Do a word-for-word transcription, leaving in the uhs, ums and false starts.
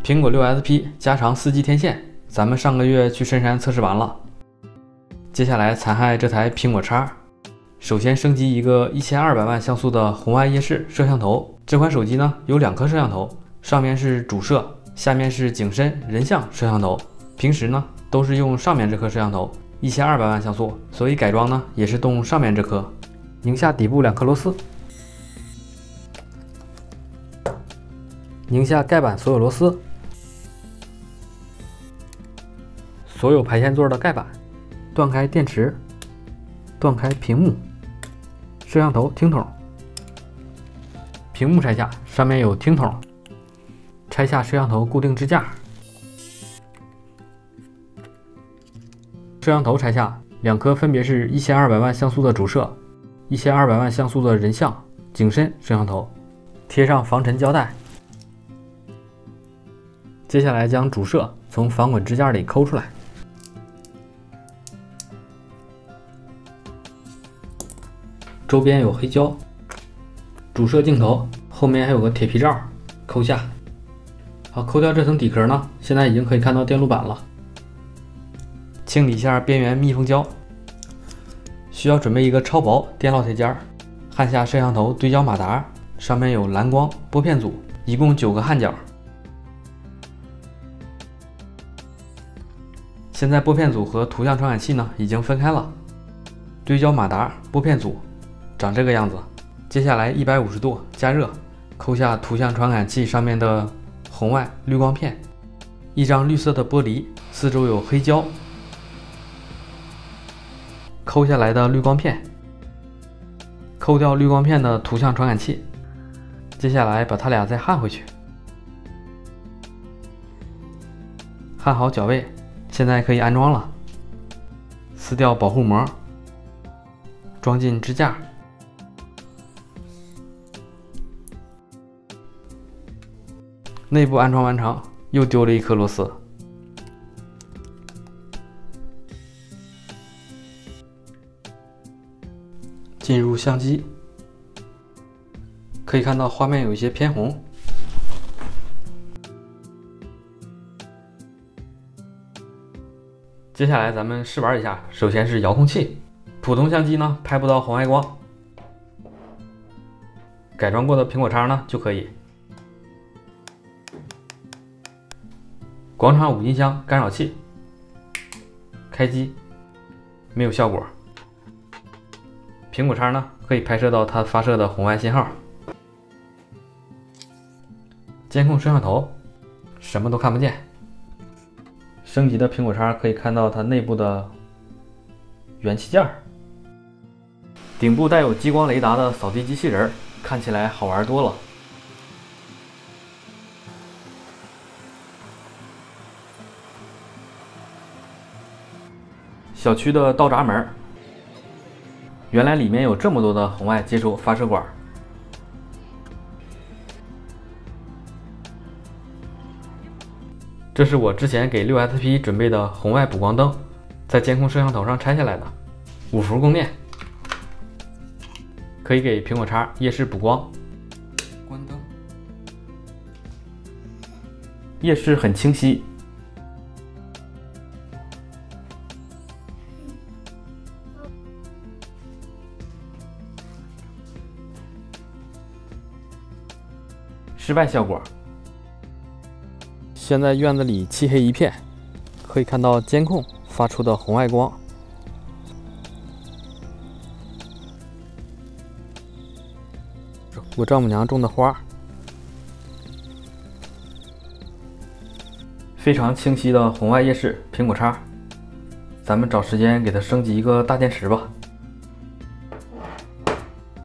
苹果六 S P 加长 四 G 天线，咱们上个月去深山测试完了。接下来残害这台苹果叉，首先升级一个一千二百万像素的红外夜视摄像头。这款手机呢有两颗摄像头，上面是主摄，下面是景深人像摄像头。平时呢都是用上面这颗摄像头，一千二百万像素，所以改装呢也是动上面这颗。拧下底部两颗螺丝，拧下盖板所有螺丝，所有排线座的盖板，断开电池，断开屏幕，摄像头听筒，屏幕拆下，上面有听筒，拆下摄像头固定支架，摄像头拆下，两颗分别是一千二百万像素的主摄，一千二百万像素的人像景深摄像头，贴上防尘胶带。接下来将主摄从防滚支架里抠出来，周边有黑胶。主摄镜头后面还有个铁皮罩，抠下。好，抠掉这层底壳呢，现在已经可以看到电路板了。清理一下边缘密封胶，需要准备一个超薄电烙铁尖，焊下摄像头对焦马达，上面有蓝光拨片组，一共九个焊角。现在拨片组和图像传感器呢已经分开了，对焦马达、拨片组长这个样子。接下来一百五十度加热，抠下图像传感器上面的红外滤光片，一张绿色的玻璃，四周有黑胶。抠下来的滤光片，抠掉滤光片的图像传感器。接下来把它俩再焊回去，焊好脚位。现在可以安装了，撕掉保护膜，装进支架，内部安装完成，又丢了一颗螺丝。进入相机，可以看到画面有一些偏红。接下来咱们试玩一下，首先是遥控器。普通相机呢拍不到红外光，改装过的苹果叉呢就可以。广场舞音箱干扰器，开机，没有效果。苹果叉呢可以拍摄到它发射的红外信号。监控摄像头，什么都看不见。升级的苹果叉可以看到它内部的元器件，顶部带有激光雷达的扫地机器人，看起来好玩多了。小区的道闸门，原来里面有这么多的红外接收发射管。这是我之前给六 S P 准备的红外补光灯，在监控摄像头上拆下来的，五伏供电，可以给苹果叉夜视补光。关灯，夜视很清晰。室外效果。现在院子里漆黑一片，可以看到监控发出的红外光。我丈母娘种的花，非常清晰的红外夜视苹果叉。咱们找时间给它升级一个大电池吧。